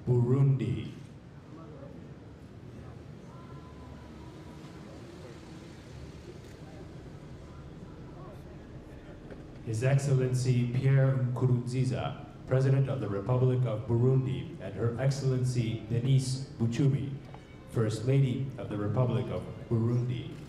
Burundi. His Excellency Pierre Nkurunziza, President of the Republic of Burundi, and Her Excellency Denise Bucumi, First Lady of the Republic of Burundi.